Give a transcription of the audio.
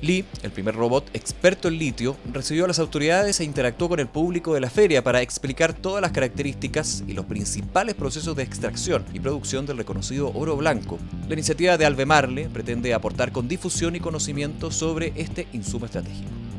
Lee, el primer robot experto en litio, recibió a las autoridades e interactuó con el público de la feria para explicar todas las características y los principales procesos de extracción y producción del reconocido oro blanco. La iniciativa de Albemarle pretende aportar con difusión y conocimiento sobre este insumo estratégico.